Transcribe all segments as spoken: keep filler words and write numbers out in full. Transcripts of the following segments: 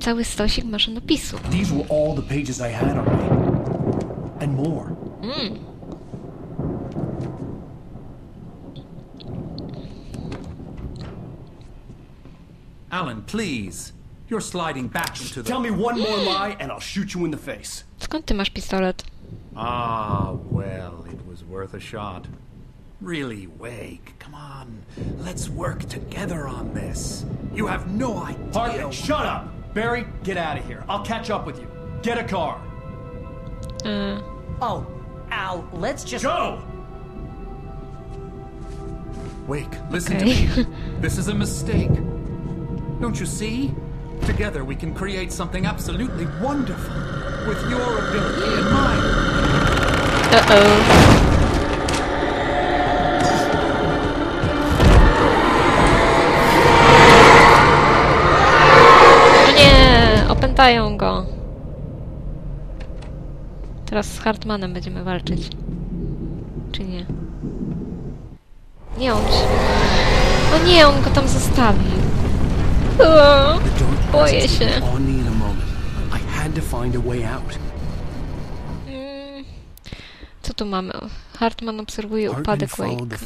cały stosik maszynopisu. These were all the pages I had on me. And more. Mm. Alan, please. You're sliding back into the... Tell me one more lie and I'll shoot you in the face. Skąd ty masz pistolet? Ah, well, it was worth a shot. Really, Wake, come on. Let's work together on this. You have no idea... Hartman, shut up! Barry, get out of here. I'll catch up with you. Get a car. Uh. Oh, Al, let's just... Go! Wake, listen Okay. to me. This is a mistake. Don't you see? Together we can create something absolutely wonderful. With your ability and mine. Uh-oh. Opętają go. Teraz z Hartmanem będziemy walczyć. Czy nie? Nie, on się... O nie, on go tam zostawił. O, boję się. Mm. Co tu mamy? Hartman obserwuje upadek Wake'a.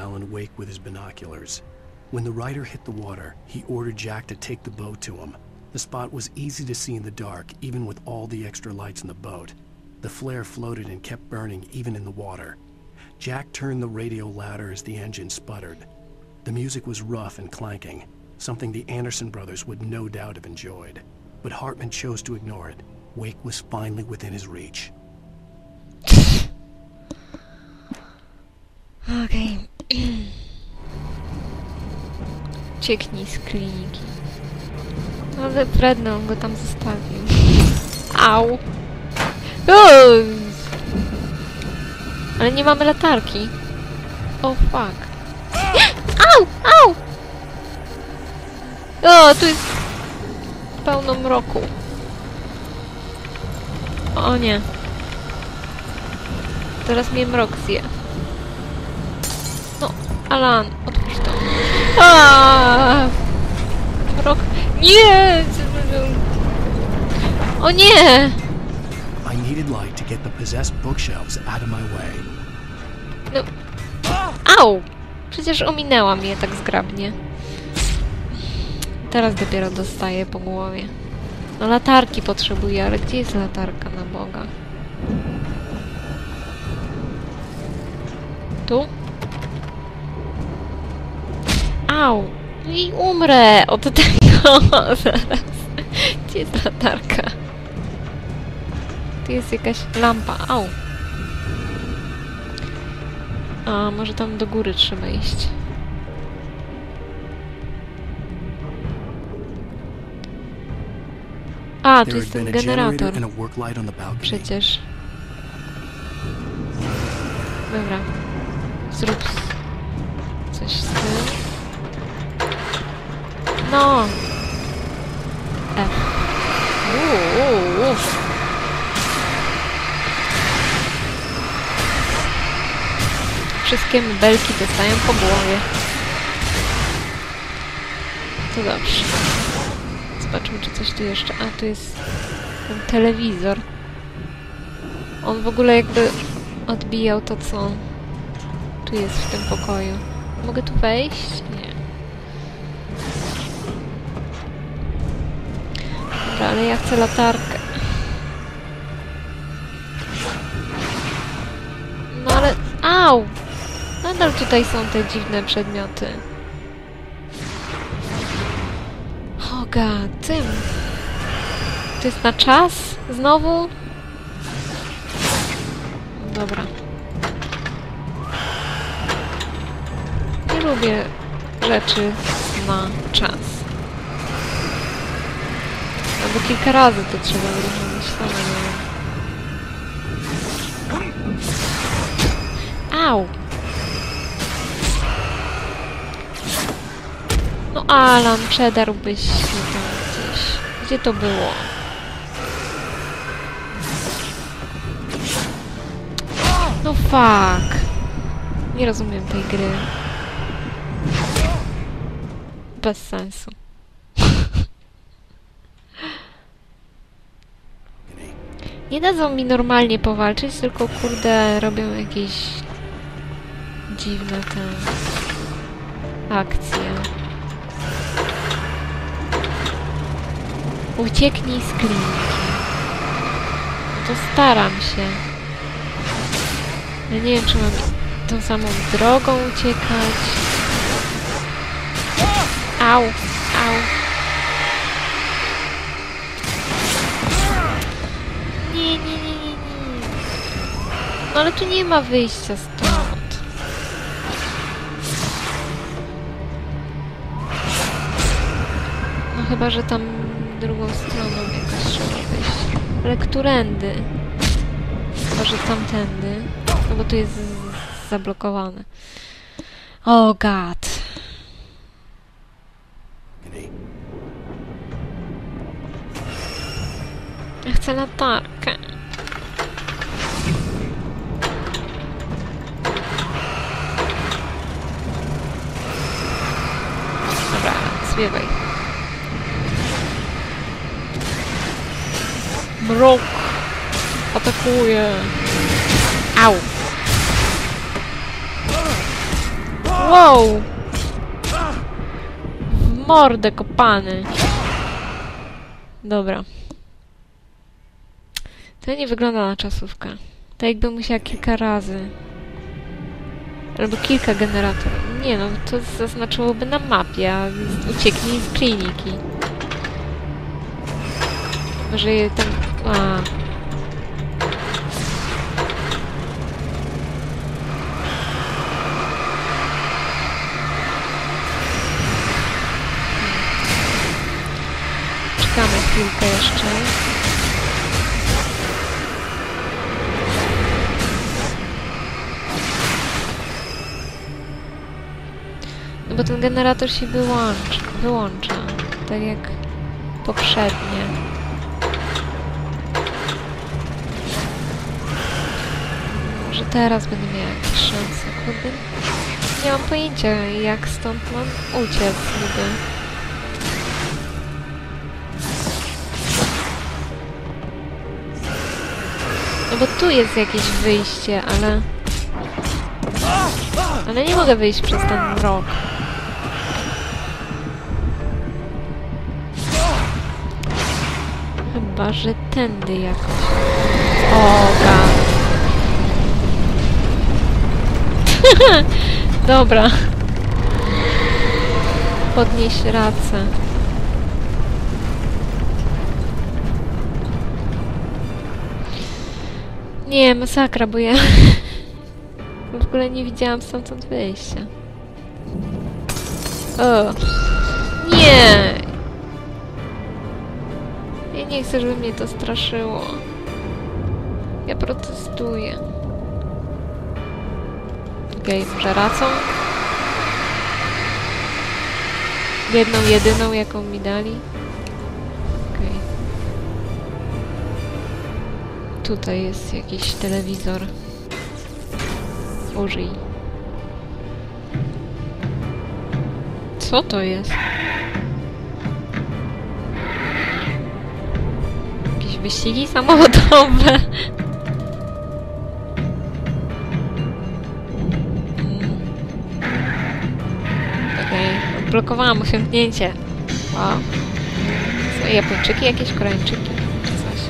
When the rider hit the water, he ordered Jack to take the boat to him. The spot was easy to see in the dark, even with all the extra lights in the boat. The flare floated and kept burning even in the water. Jack turned the radio louder as the engine sputtered. The music was rough and clanking, something the Anderson brothers would no doubt have enjoyed. But Hartman chose to ignore it. Wake was finally within his reach. Okej. Okay. Cieknij z kliniki. Ale Fredno, on go tam zostawił. Au! Uuu! Ale nie mamy latarki. Oh fuck. Au! Au! O, tu jest pełno mroku. O nie. Teraz mnie mrok zje. No, Alan, otwórz to. Aaaa! Mrok... Nie! O nie! I needed light to get the possessed bookshelves out of my way. No. Au! Przecież ominęłam je tak zgrabnie. Teraz dopiero dostaję po głowie. No latarki potrzebuję, ale gdzie jest latarka na Boga? Tu? Au! I umrę od tego zaraz. Gdzie jest latarka? Tu jest jakaś lampa. Au! A, może tam do góry trzeba iść. A, tu jest ten generator. Przecież. Dobra. Zrób coś z tym. No! F. Uuu. Wszystkie mebelki dostają po głowie. To dobrze. Zobaczmy, czy coś tu jeszcze... A, tu jest ten telewizor. On w ogóle jakby odbijał to, co tu jest w tym pokoju. Mogę tu wejść? Nie. Dobra, ale ja chcę latarkę. No ale... Au! Nadal tutaj są te dziwne przedmioty. Oga, tym. To jest na czas? Znowu? Dobra. Nie lubię rzeczy na czas. Albo kilka razy to trzeba zrobić. Sama nie wiem. Au! No Alan, przedarłbyś się tam gdzieś. Gdzie to było? No fuck. Nie rozumiem tej gry. Bez sensu. Nie dadzą mi normalnie powalczyć, tylko kurde robią jakieś dziwne te akcje. Ucieknij z kliniki. No to staram się. Ja nie wiem, czy mam tą samą drogą uciekać. Au, au. Nie, nie, nie, nie, nie. No ale tu nie ma wyjścia stąd. No chyba, że tam drugą stroną jakoś trzeba wyjść. Ale którędy? Chyba, że tamtędy. No bo tu jest z- zablokowane. Oh god. Ja chcę latarkę. Dobra, zwiewaj. Mrok. Atakuje. Au. Wow. W mordę kopany. Dobra. To nie wygląda na czasówkę. To jakby musiała kilka razy. Albo kilka generatorów. Nie no, to zaznaczyłoby na mapie, a ucieknij z kliniki. Może je tam... A. Czekamy chwilkę jeszcze. No bo ten generator się wyłącza, wyłącza, tak jak poprzednie. Może teraz będę miała jakieś szanse, kurde. Nie mam pojęcia, jak stąd mam uciec niby. No bo tu jest jakieś wyjście, ale... Ale nie mogę wyjść przez ten mrok. Chyba, że tędy jakoś. O, god. Dobra. Podnieś racę. Nie, masakra, bo ja... w ogóle nie widziałam stamtąd wyjścia. O! Nie! Ja nie chcę, żeby mnie to straszyło. Ja protestuję. Okej, okay, może racą? Jedną, jedyną, jaką mi dali. Okej. Okay. Tutaj jest jakiś telewizor. Użyj. Co to jest? Jakieś wyścigi samochodowe. Mm. Okej, okay. Odblokowałam osiągnięcie. Wow. Co, Japończyki? Jakieś Koreańczyki? Czy coś?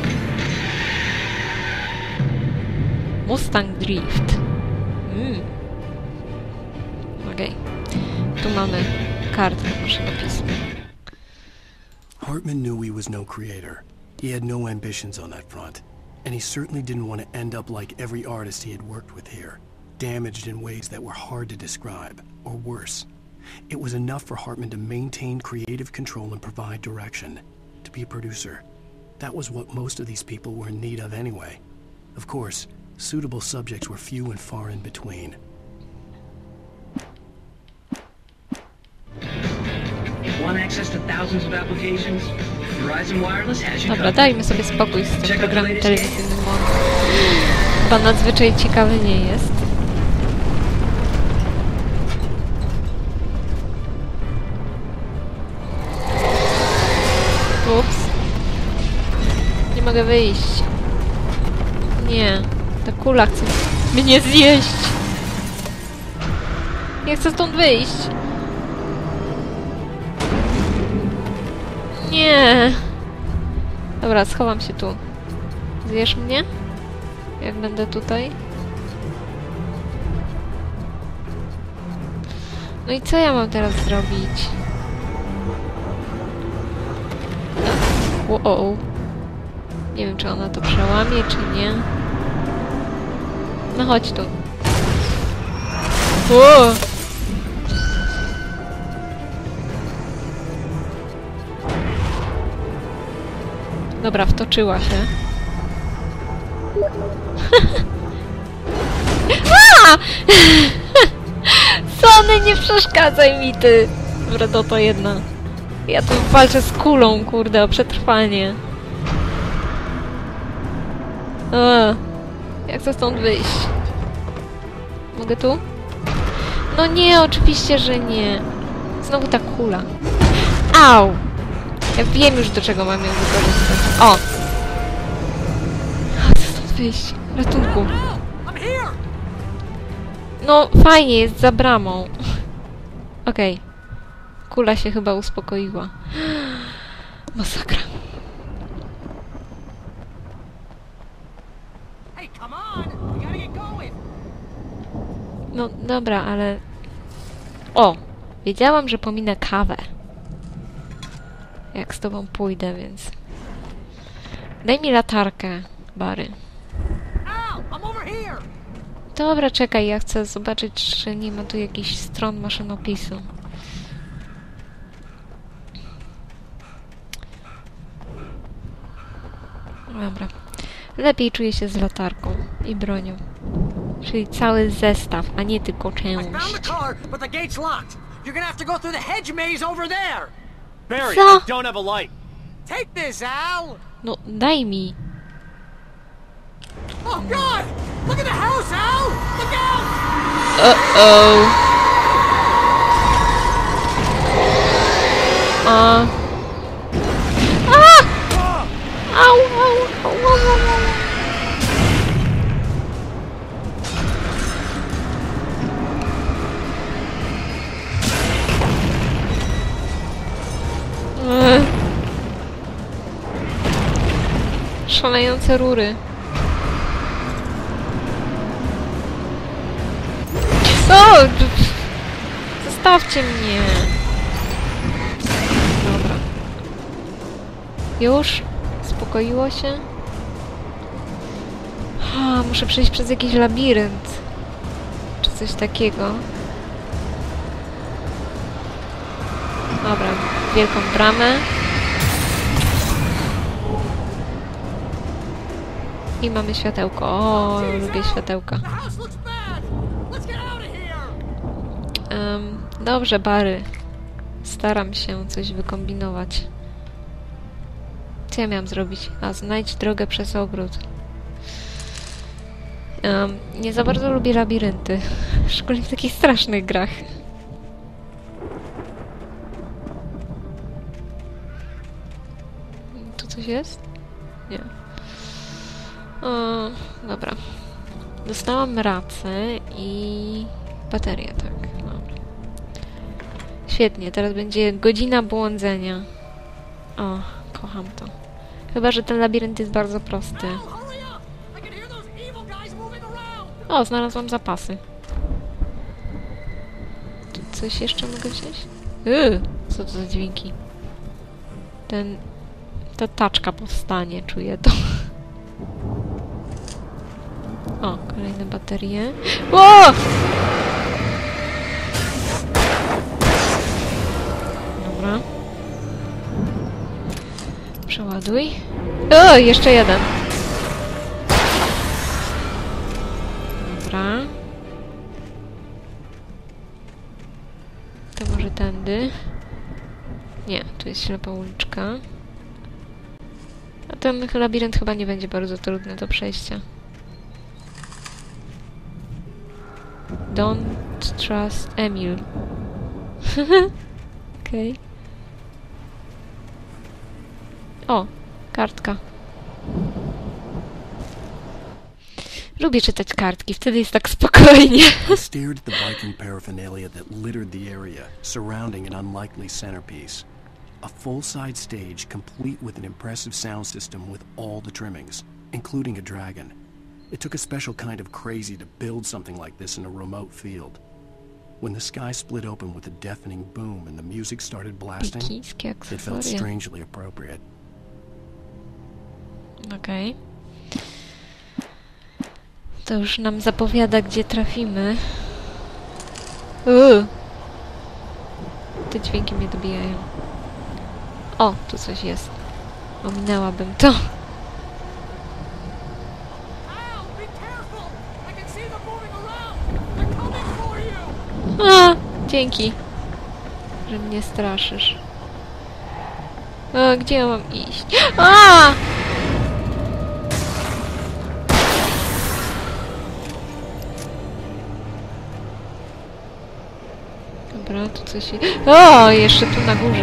Mustang Drift. Mm. Okej. Okay. Tu mamy kartę maszynopisu. Hartman knew he was no creator. He had no ambitions on that front. And he certainly didn't want to end up like every artist he had worked with here. Damaged in ways that were hard to describe, or worse. It was enough for Hartman to maintain creative control and provide direction. To be a producer. That was what most of these people were in need of anyway. Of course, suitable subjects were few and far in between. Want access to thousands of applications? Verizon Wireless has you Dobra, covered. dajmy sobie spokój z tym programem telewizyjnym, bo chyba nadzwyczaj ciekawy nie jest. Ups. Nie mogę wyjść. Nie. Ta kula chce mnie zjeść. Nie chcę stąd wyjść. Nie. Dobra, schowam się tu. Zjesz mnie? Jak będę tutaj? No i co ja mam teraz zrobić? Wow. Nie wiem, czy ona to przełamie, czy nie. No chodź tu. Wow. Dobra, wtoczyła się. A! Sony, nie przeszkadzaj mi, ty! Dobra, to to jedna. Ja tu walczę z kulą, kurde, o przetrwanie. A, jak chcę stąd wyjść? Mogę tu? No nie, oczywiście, że nie. Znowu ta kula. Au! Ja wiem już, do czego mam ją wykorzystać. O! Chcę stąd wyjść. Ratunku. No, fajnie, jest za bramą. Okej. Okay. Kula się chyba uspokoiła. Masakra. No, dobra, ale... O! Wiedziałam, że pominę kawę. Jak z tobą pójdę, więc... Daj mi latarkę, Barry. Dobra, czekaj, ja chcę zobaczyć, czy nie ma tu jakichś stron maszynopisu. Dobra. Lepiej czuję się z latarką i bronią. Czyli cały zestaw, a nie tylko część. Co? No, daj mi. Uh-oh. A. A! Au, au, au, au, au. Eee. Szalejące rury. O! Zostawcie mnie! Dobra. Już? Uspokoiło się? Ha, muszę przejść przez jakiś labirynt. Czy coś takiego. Dobra, wielką bramę. I mamy światełko. O, lubię światełka. Um, dobrze, Barry. Staram się coś wykombinować. Co ja miałam zrobić? A, znajdź drogę przez ogród. Um, nie za bardzo lubię labirynty. Szczególnie w takich strasznych grach. Tu coś jest? Nie. O, dobra. Dostałam racę i... baterię, tak. Dobra. Świetnie, teraz będzie godzina błądzenia. O, kocham to. Chyba że ten labirynt jest bardzo prosty. O, znalazłam zapasy. Tu coś jeszcze mogę wziąć? Yy, co to za dźwięki? Ten... Ta taczka powstanie, czuję to. O, kolejne baterie. O! Dobra. Przeładuj. O, jeszcze jeden. Dobra. To może tędy. Nie, tu jest ślepa uliczka. A ten labirynt chyba nie będzie bardzo trudny do przejścia. Don't trust Emil. Okej. Okay. O, kartka. Lubię czytać kartki, wtedy jest tak spokojnie. I stared at the Viking paraphernalia that littered the area, surrounding an unlikely centerpiece. A full-side stage complete with an impressive sound system with all the trimmings, including a dragon. It took a special kind of crazy to build something like this in a remote field. When the sky split open with a deafening boom and the music started blasting, Pekińskie it felt akcesoria. strangely appropriate. Okej. To już nam zapowiada, gdzie trafimy. Uuu. Te dźwięki mnie dobijają. O, tu coś jest. Ominęłabym to. A, dzięki, że mnie straszysz. A, gdzie ja mam iść? A! Dobra, tu coś jest. O, jeszcze tu na górze.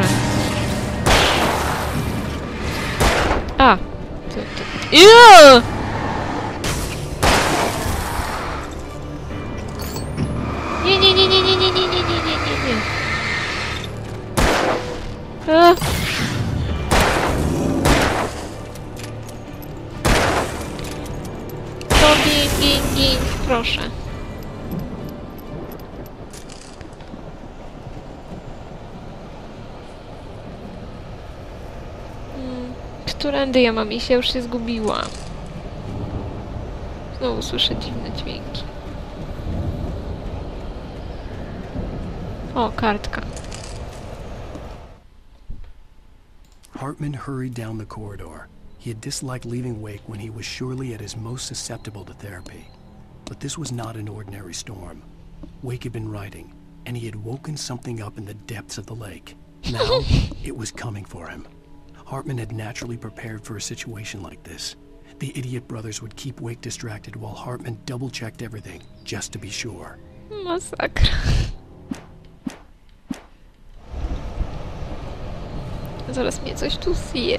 A! To, to... Iu! Nie, nie, nie, nie, nie, nie, nie, nie, nie, nie, nie, nie. A! To gin, gin, gin, proszę. Hmm, którędy ja mam iść? Ja już się zgubiłam. Znowu słyszę dziwne dźwięki. O, kartka. Hartman hurried down the corridor. He had disliked leaving Wake when he was surely at his most susceptible to therapy. But this was not an ordinary storm. Wake had been writing, and he had woken something up in the depths of the lake. Now, it was coming for him. Hartman had naturally prepared for a situation like this. The idiot brothers would keep Wake distracted while Hartman double-checked everything, just to be sure. Masakra. Zaraz mnie coś tu zje.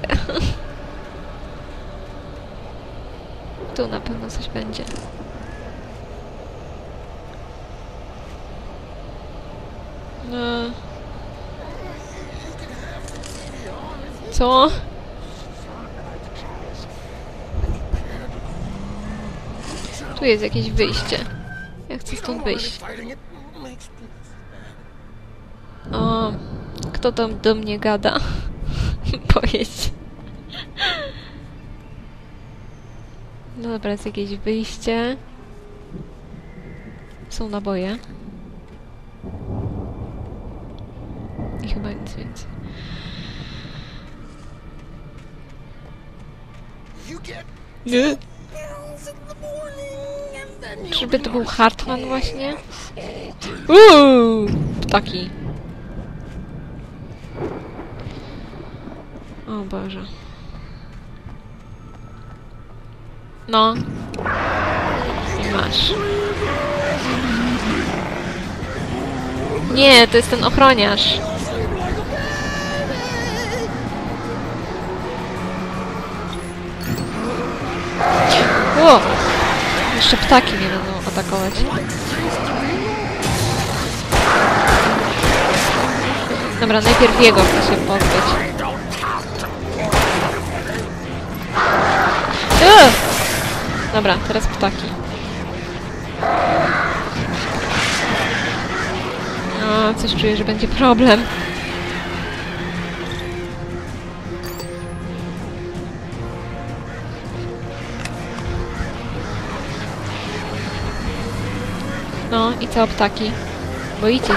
Tu na pewno coś będzie. No. Co? Tu jest jakieś wyjście. Ja chcę stąd wyjść. O, kto tam do mnie gada? Pojedź. No dobra, jest jakieś wyjście. Są naboje. I chyba nic więcej. Nie. Czyżby to był Hartman właśnie? Uuu, ptaki. O Boże. No. I masz. Nie, to jest ten ochroniarz. O! Jeszcze ptaki mnie będą atakować. Dobra, najpierw jego chcę się pozbyć. Uuu! Dobra, teraz ptaki. O, coś czuję, że będzie problem. No i co, ptaki? Boicie się?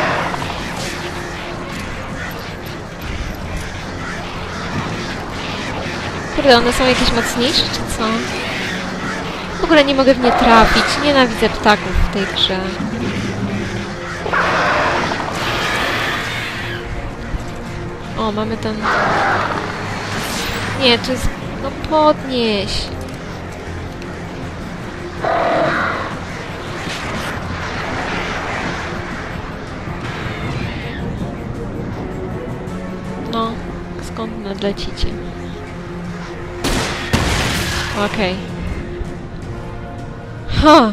Kurde, one są jakieś mocniejsze, czy co? W ogóle nie mogę w nie trafić. Nienawidzę ptaków w tej grze. O, mamy ten... Nie, to jest... No podnieś! No, skąd nadlecicie? Okej. Ha!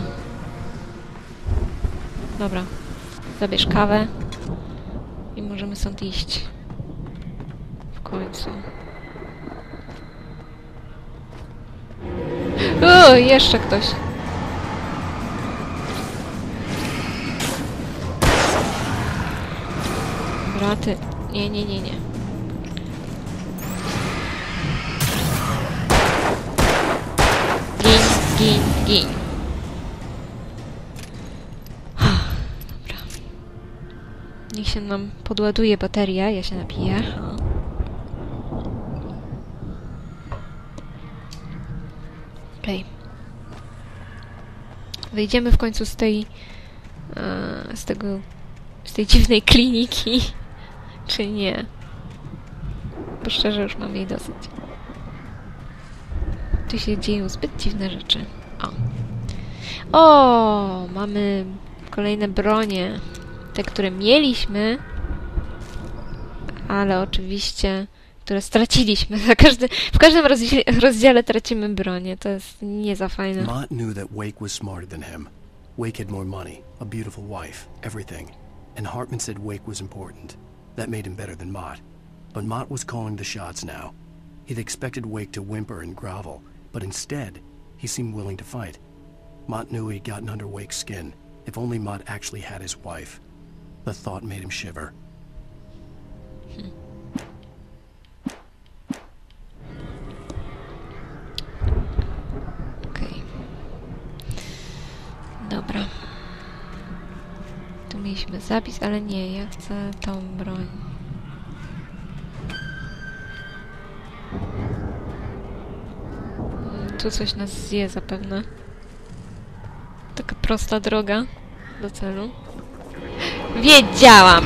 Dobra. Zabierz kawę. I możemy stąd iść. W końcu. O, jeszcze ktoś. Dobra, ty. Nie, nie, nie, nie. Gin, gin, gin. Dobra. Niech się nam podładuje bateria, ja się napiję. Okej. Okay. Wyjdziemy w końcu z tej... E, z tego... z tej dziwnej kliniki. Czy nie? Bo szczerze już mam jej dosyć. Tu się dzieją zbyt dziwne rzeczy. O! O! Mamy kolejne bronie. Te, które mieliśmy. Ale oczywiście... które straciliśmy. Za każdy, w każdym rozdziale, rozdziale tracimy bronię. To jest nie za fajne. Mott knew that Wake was smarter than him. Wake had more money, a beautiful wife, everything. And Hartman said Wake was important. That made him better than Mott. But Mott was calling the shots now. He'd expected Wake to whimper and grovel, but instead, he seemed willing to fight. Mott knew he'd gotten under Wake's skin. If only Mott actually had his wife. The thought made him shiver. Hmm. Dobra. Tu mieliśmy zapis, ale nie, ja chcę tą broń. Tu coś nas zje zapewne. Taka prosta droga do celu. Wiedziałam!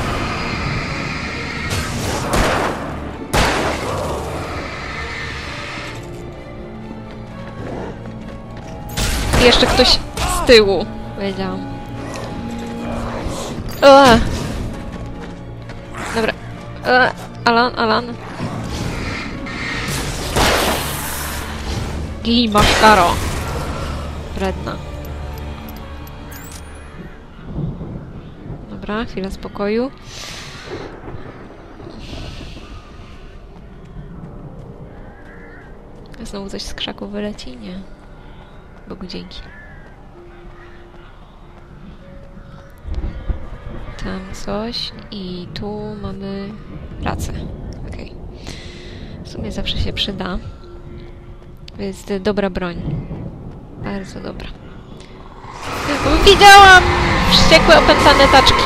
I jeszcze ktoś z tyłu. Wiedziałam. Eee. Dobra. Eee. Alan, Alan. Gij, maszkaro. Wredna. Dobra, chwila spokoju. Znowu coś z krzaku wyleci? Nie. Bogu dzięki. Tam coś i tu mamy pracę. Okej. Okay. W sumie zawsze się przyda. To jest dobra broń. Bardzo dobra. Widziałam wściekłe, opętane taczki.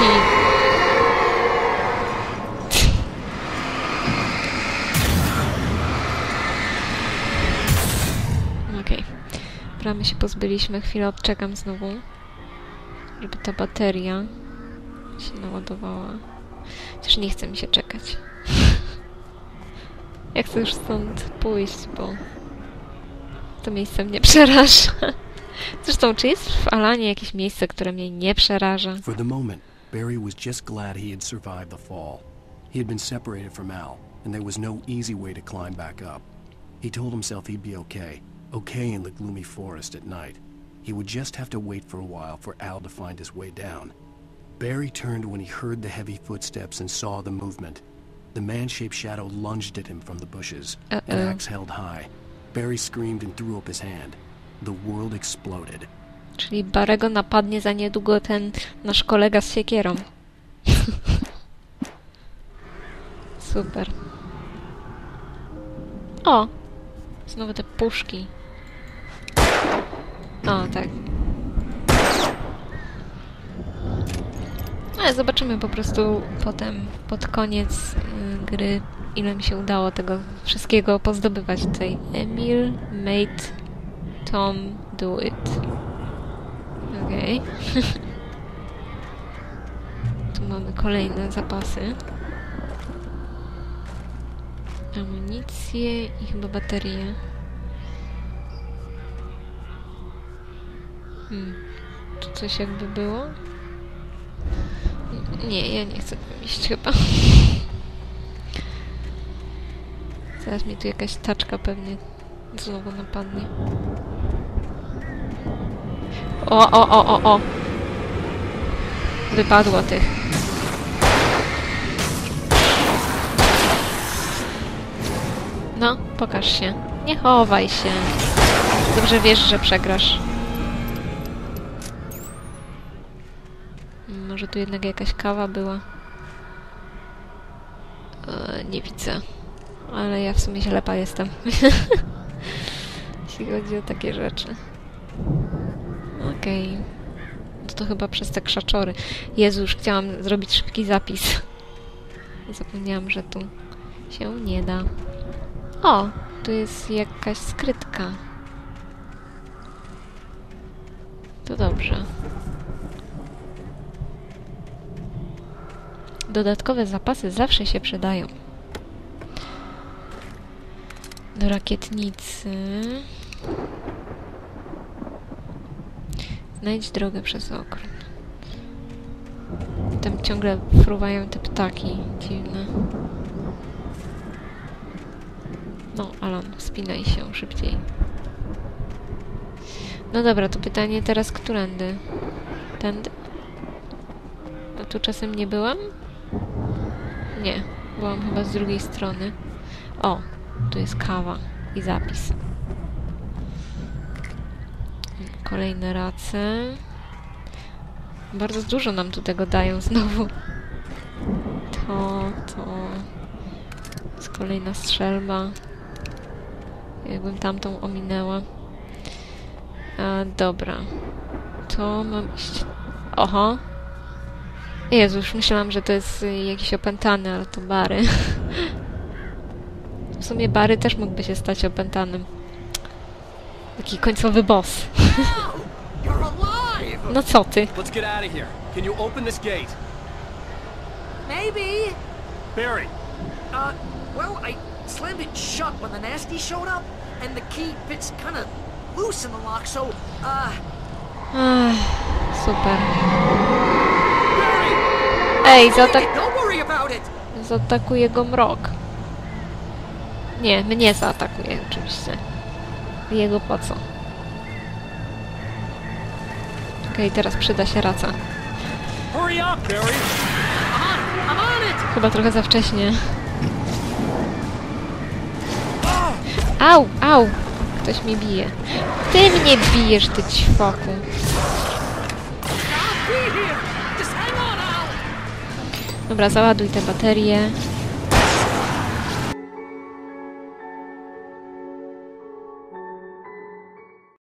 Okej. Okay. Bramy się pozbyliśmy. Chwilę odczekam znowu. Żeby ta bateria się naładowała. Chociaż nie chce mi się czekać. Ja chcę już stąd pójść, bo to miejsce mnie przeraża. Zresztą, czy jest w Alanie jakieś miejsce, które mnie nie przeraża? For the moment, Barry was just glad he had survived the fall. He had been separated from Al, and there was no easy way to climb back up. He told himself he'd be okay, okay in the gloomy forest at night. He would just have to wait for a while for Al to find his way down. Barry turned when he heard the heavy footsteps and saw the movement. The man-shaped shadow lunged at him from the bushes, Uh-oh. an axe held high. Barry screamed and threw up his hand. The world exploded. Czyli Barego napadnie za niedługo ten nasz kolega z siekierą. Super. O! Znowu te puszki. O, tak. Ale zobaczymy po prostu potem, pod koniec y, gry, ile mi się udało tego wszystkiego pozdobywać tutaj. Emil made Tom do it. Okej. Okay. Tu mamy kolejne zapasy. Amunicję i chyba baterie. Hmm. Tu coś jakby było? Nie, ja nie chcę tam iść chyba. Zaraz mi tu jakaś taczka pewnie znowu napadnie. O, o, o, o, o. Wypadło tych. No, pokaż się. Nie chowaj się. Dobrze wiesz, że przegrasz. Może tu jednak jakaś kawa była? E, nie widzę. Ale ja w sumie ślepa jestem. Jeśli chodzi o takie rzeczy. Okej. Okay. To, to chyba przez te krzaczory. Jezu, już chciałam zrobić szybki zapis. Zapomniałam, że tu się nie da. O! Tu jest jakaś skrytka. To dobrze. Dodatkowe zapasy zawsze się przydają. Do rakietnicy. Znajdź drogę przez okręt. Tam ciągle fruwają te ptaki dziwne. No, Alan, wspinaj się szybciej. No dobra, to pytanie teraz którędy? Tędy? A tu czasem nie byłam? Nie, byłam chyba z drugiej strony. O, tu jest kawa i zapis. Kolejne race. Bardzo dużo nam tu tego dają znowu. To, to... jest kolejna strzelba. Jakbym tamtą ominęła. A, dobra. To mam iść... Oho. Jezu, już myślałam, że to jest y, jakiś opętany, ale to Barry. W sumie Barry też mógłby się stać opętanym. Taki końcowy boss. No co ty? Let's get out of here. Can you open this gate? Maybe. Barry, Uh, well, I slammed it shut when the nasty showed up, and the key fits kind of loose in the lock, so, uh... Ach, super. Ej, zaatak Don't worry about it! zaatakuje go mrok. Nie, mnie zaatakuje oczywiście. Jego po co? Okej, okay, teraz przyda się raca. hurry up, Barry. I'm on it! Chyba trochę za wcześnie. Au, au! Ktoś mnie bije. Ty mnie bijesz, ty ćwoku. I'll be here! Just hang on, Al! Dobra, załaduj te baterie.